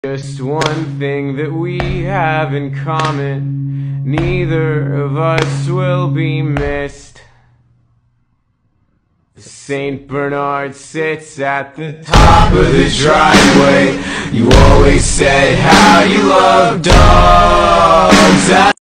Just one thing that we have in common, neither of us will be missed. Saint Bernard sits at the top of the driveway. You always said how you love dogs.